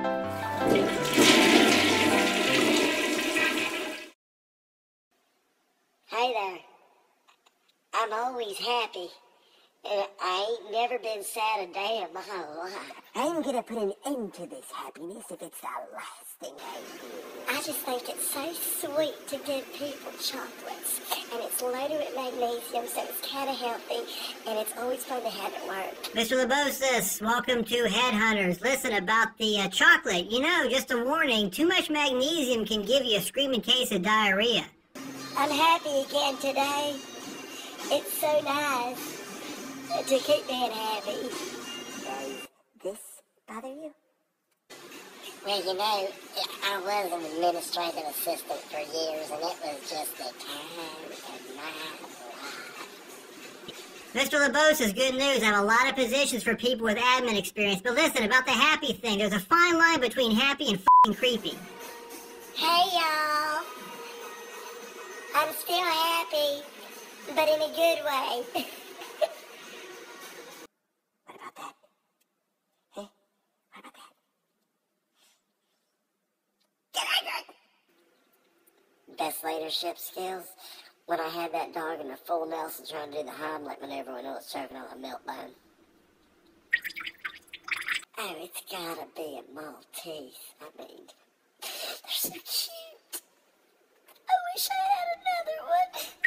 Hey there. I'm always happy. And I ain't never been sad a day in my life. I'm gonna put an end to this happiness if it's the last thing I do. I just think it's so sweet to give people chocolates. And it's loaded with magnesium, so it's kind of healthy. And it's always fun to have at work. Mr. Lebosis, welcome to Headhunters. Listen, about the chocolate, just a warning, too much magnesium can give you a screaming case of diarrhea. I'm happy again today. It's so nice to keep being happy. Does this bother you? Well, I was an administrative assistant for years, and it was just the time of my life. Mr. Lebosis, good news. I have a lot of positions for people with admin experience. But listen, about the happy thing, there's a fine line between happy and f***ing creepy. Hey, y'all. I'm still happy, but in a good way. What about that? Hey, what about that? Get angry! Best leadership skills? When I had that dog in the full Nelson trying to do the Heimlich maneuver when it was choking on a milk bone. Oh, it's gotta be a Maltese. I mean, they're so cute. I wish I had another one.